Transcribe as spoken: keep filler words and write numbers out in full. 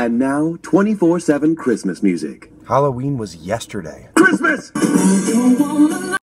And now, twenty-four seven Christmas music. Halloween was yesterday. Christmas!